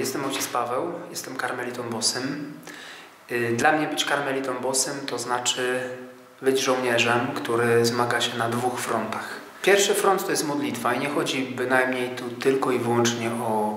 Jestem ojciec Paweł, jestem karmelitą bosym. Dla mnie być karmelitą bosym to znaczy być żołnierzem, który zmaga się na dwóch frontach. Pierwszy front to jest modlitwa i nie chodzi bynajmniej tu tylko i wyłącznie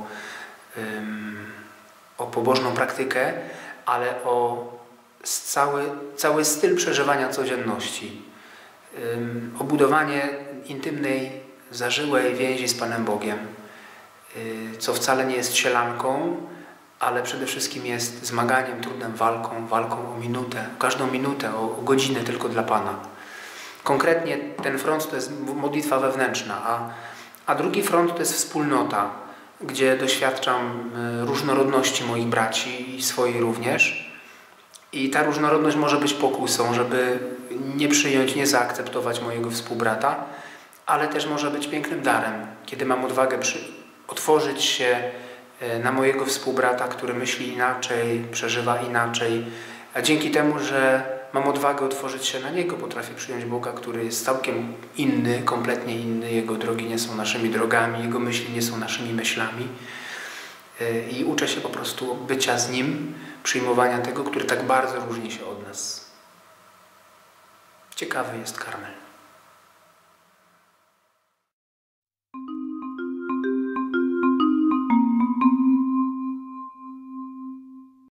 o pobożną praktykę, ale o cały styl przeżywania codzienności. O budowanie intymnej, zażyłej więzi z Panem Bogiem, co wcale nie jest sielanką, ale przede wszystkim jest zmaganiem, trudem, walką o minutę, każdą minutę, o godzinę tylko dla Pana. Konkretnie ten front to jest modlitwa wewnętrzna, a drugi front to jest wspólnota, gdzie doświadczam różnorodności moich braci i swojej również. I ta różnorodność może być pokusą, żeby nie przyjąć, nie zaakceptować mojego współbrata, ale też może być pięknym darem, kiedy mam odwagę otworzyć się na mojego współbrata, który myśli inaczej, przeżywa inaczej, a dzięki temu, że mam odwagę otworzyć się na niego, potrafię przyjąć Boga, który jest całkiem inny, kompletnie inny. Jego drogi nie są naszymi drogami, Jego myśli nie są naszymi myślami. I uczę się po prostu bycia z Nim, przyjmowania tego, który tak bardzo różni się od nas. Ciekawy jest Karmel.